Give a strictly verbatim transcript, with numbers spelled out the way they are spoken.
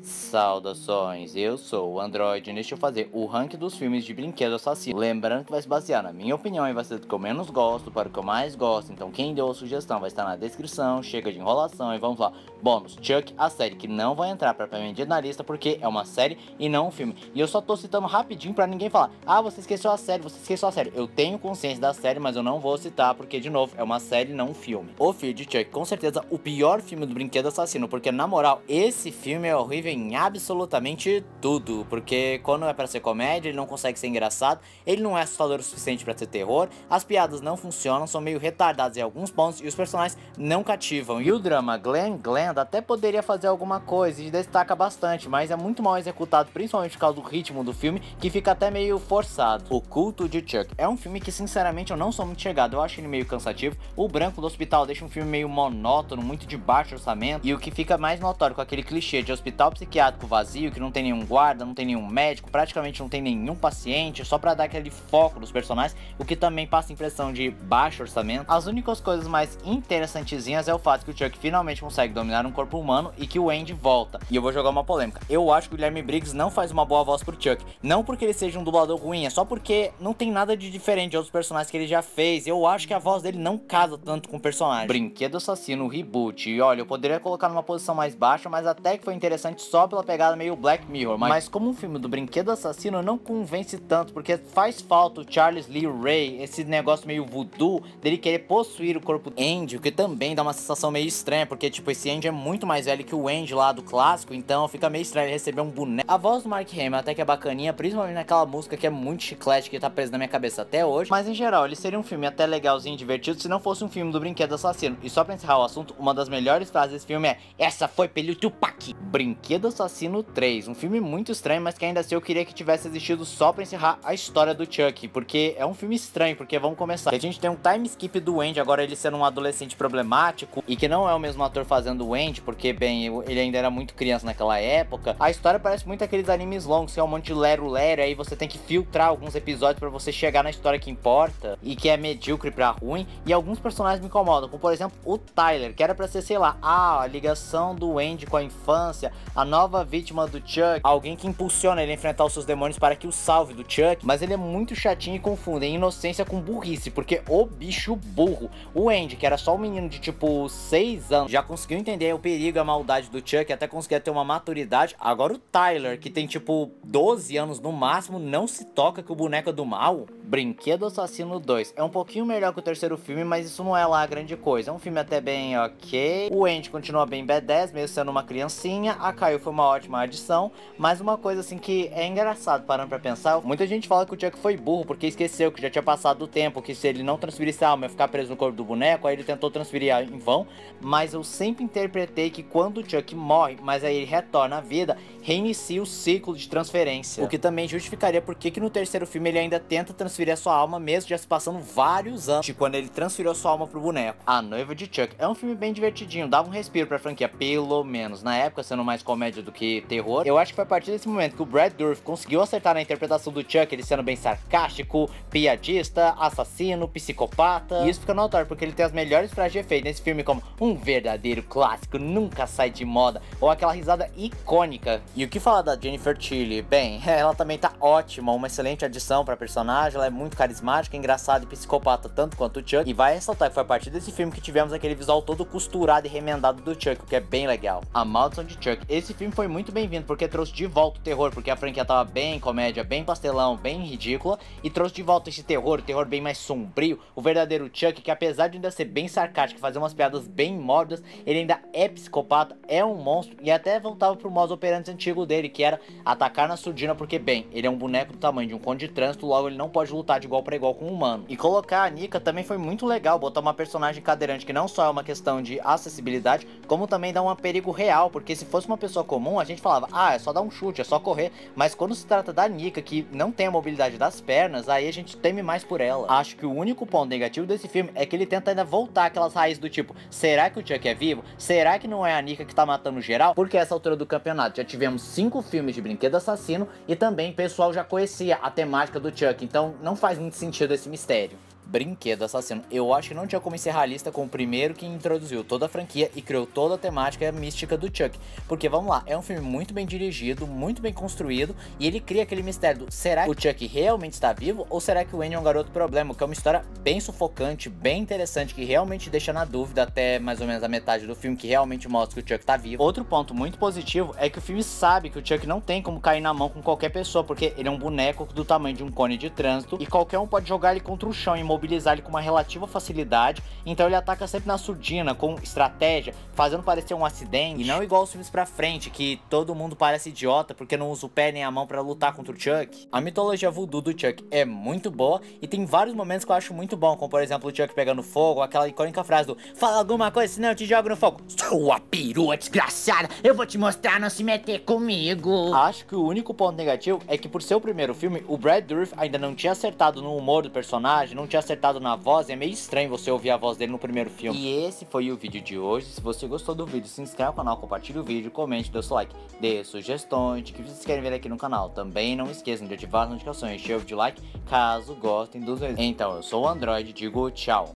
Saudações, eu sou o Android e neste eu fazer o ranking dos filmes de brinquedo assassino. Lembrando que vai se basear na minha opinião e vai ser do que eu menos gosto para o que eu mais gosto. Então quem deu a sugestão vai estar na descrição, chega de enrolação e vamos lá. Bônus, Chuck, a série que não vai entrar propriamente na lista porque é uma série e não um filme. E eu só tô citando rapidinho pra ninguém falar: ah, você esqueceu a série, você esqueceu a série. Eu tenho consciência da série, mas eu não vou citar porque, de novo, é uma série, não um filme. O filme de Chuck, com certeza, o pior filme do brinquedo assassino, porque na moral, esse filme é horrível em absolutamente tudo, porque quando é pra ser comédia, ele não consegue ser engraçado, ele não é assustador o suficiente pra ser terror, as piadas não funcionam, são meio retardadas em alguns pontos e os personagens não cativam. E o drama Glenn Glenda até poderia fazer alguma coisa e destaca bastante, mas é muito mal executado, principalmente por causa do ritmo do filme, que fica até meio forçado. O Culto de Chuck é um filme que sinceramente eu não sou muito chegado, eu acho ele meio cansativo. O Branco do Hospital deixa um filme meio monótono, muito de baixo orçamento, e o que fica mais notório com aquele clichê de hospital psiquiátrico vazio, que não tem nenhum guarda, não tem nenhum médico, praticamente não tem nenhum paciente, só pra dar aquele foco nos personagens, o que também passa a impressão de baixo orçamento. As únicas coisas mais interessantezinhas é o fato que o Chuck finalmente consegue dominar um corpo humano e que o Andy volta. E eu vou jogar uma polêmica, eu acho que o Guilherme Briggs não faz uma boa voz pro Chuck, não porque ele seja um dublador ruim, é só porque não tem nada de diferente de outros personagens que ele já fez. Eu acho que a voz dele não casa tanto com o personagem. Brinquedo Assassino Reboot, e olha, eu poderia colocar numa posição mais baixa, mas até que foi interessante só pela pegada meio Black Mirror, mas, mas como um filme do Brinquedo Assassino não convence tanto, porque faz falta o Charles Lee Ray, esse negócio meio voodoo dele querer possuir o corpo do Andy, o que também dá uma sensação meio estranha, porque tipo, esse Andy é muito mais velho que o Andy lá do clássico, então fica meio estranho ele receber um boneco. A voz do Mark Hamill até que é bacaninha, principalmente naquela música que é muito chiclete, que tá preso na minha cabeça até hoje, mas em geral ele seria um filme até legalzinho e divertido se não fosse um filme do Brinquedo Assassino. E só pra encerrar o assunto, uma das melhores frases desse filme é: essa foi pelo Tupac. Brinquedo Assassino três, um filme muito estranho, mas que ainda assim eu queria que tivesse existido só pra encerrar a história do Chuck, porque é um filme estranho, porque vamos começar, a gente tem um time skip do Andy, agora ele sendo um adolescente problemático, e que não é o mesmo ator fazendo o Andy, porque bem, ele ainda era muito criança naquela época. A história parece muito aqueles animes longos, que é um monte de lero-lero, aí você tem que filtrar alguns episódios pra você chegar na história que importa, e que é medíocre pra ruim, e alguns personagens me incomodam, como por exemplo o Tyler, que era pra ser, sei lá, ah, a ligação do Andy com a infância, a nova vítima do Chuck, alguém que impulsiona ele a enfrentar os seus demônios para que o salve do Chuck, mas ele é muito chatinho e confundem inocência com burrice, porque o bicho burro. O Andy, que era só um menino de tipo seis anos, já conseguiu entender o perigo e a maldade do Chuck, até conseguia ter uma maturidade. Agora o Tyler, que tem tipo doze anos no máximo, não se toca que o boneco é do mal. Brinquedo Assassino dois é um pouquinho melhor que o terceiro filme, mas isso não é lá a grande coisa, é um filme até bem ok. O Andy continua bem B dez, mesmo sendo uma criancinha. A Caio foi uma ótima adição, mas uma coisa assim que é engraçado parando pra pensar, muita gente fala que o Chuck foi burro porque esqueceu que já tinha passado o tempo, que se ele não transferisse a alma ia ficar preso no corpo do boneco, aí ele tentou transferir em vão, mas eu sempre interpretei que quando o Chuck morre, mas aí ele retorna à vida, reinicia o ciclo de transferência, o que também justificaria porque que no terceiro filme ele ainda tenta transferir a sua alma, mesmo já se passando vários anos de quando ele transferiu a sua alma pro boneco. A Noiva de Chuck é um filme bem divertidinho, dava um respiro pra franquia, pelo menos na época, sendo mais comédia do que terror. Eu acho que foi a partir desse momento que o Brad Dourif conseguiu acertar na interpretação do Chuck, ele sendo bem sarcástico, piadista, assassino, psicopata, e isso fica notório porque ele tem as melhores frases de efeito nesse filme, como um verdadeiro clássico, nunca sai de moda, ou aquela risada icônica. E o que falar da Jennifer Tilly? Bem, ela também tá ótima, uma excelente adição pra personagem, ela é muito carismática, engraçada e psicopata tanto quanto o Chuck, e vai ressaltar que foi a partir desse filme que tivemos aquele visual todo costurado e remendado do Chuck, o que é bem legal. A Maldição de Chuck, esse filme foi muito bem-vindo porque trouxe de volta o terror, porque a franquia tava bem comédia, bem pastelão, bem ridícula, e trouxe de volta esse terror, o terror bem mais sombrio, o verdadeiro Chuck, que apesar de ainda ser bem sarcástico e fazer umas piadas bem mórbidas, ele ainda é psicopata, é um monstro, e até voltava pro modus operandi antigo dele, que era atacar na surdina, porque bem, ele é um boneco do tamanho de um conde de trânsito, logo ele não pode lutar de igual para igual com um humano. E colocar a Nika também foi muito legal, botar uma personagem cadeirante que não só é uma questão de acessibilidade, como também dá um perigo real, porque se fosse uma pessoa comum, a gente falava, ah, é só dar um chute, é só correr, mas quando se trata da Nika, que não tem a mobilidade das pernas, aí a gente teme mais por ela. Acho que o único ponto negativo desse filme é que ele tenta ainda voltar aquelas raízes do tipo, será que o Chuck é vivo? Será que não é a Nika que tá matando geral? Porque essa altura do campeonato já tivemos cinco filmes de brinquedo assassino e também o pessoal já conhecia a temática do Chuck, então não faz muito sentido esse mistério. Brinquedo Assassino. Eu acho que não tinha como encerrar a lista com o primeiro que introduziu toda a franquia e criou toda a temática e a mística do Chuck. Porque, vamos lá, é um filme muito bem dirigido, muito bem construído, e ele cria aquele mistério do, será que o Chuck realmente está vivo ou será que o Andy é um garoto problema? Que é uma história bem sufocante, bem interessante, que realmente deixa na dúvida até mais ou menos a metade do filme, que realmente mostra que o Chuck tá vivo. Outro ponto muito positivo é que o filme sabe que o Chuck não tem como cair na mão com qualquer pessoa, porque ele é um boneco do tamanho de um cone de trânsito e qualquer um pode jogar ele contra o chão e imobilizar ele com uma relativa facilidade. Então ele ataca sempre na surdina, com estratégia, fazendo parecer um acidente, e não igual os filmes pra frente, que todo mundo parece idiota porque não usa o pé nem a mão pra lutar contra o Chuck. A mitologia voodoo do Chuck é muito boa e tem vários momentos que eu acho muito bom, como por exemplo o Chuck pegando fogo, aquela icônica frase do fala alguma coisa senão eu te jogo no fogo. Sua perua desgraçada, eu vou te mostrar, não se meter comigo. Acho que o único ponto negativo é que por ser o primeiro filme, o Brad Dourif ainda não tinha acertado no humor do personagem, não tinha acertado na voz, é meio estranho você ouvir a voz dele no primeiro filme. E esse foi o vídeo de hoje. Se você gostou do vídeo, se inscreve no canal, compartilhe o vídeo, comente, dê o seu like, dê sugestões de que vocês querem ver aqui no canal. Também não esqueçam de ativar as notificações, encher o de like caso gostem dos vídeos. Então, eu sou o Android, digo tchau.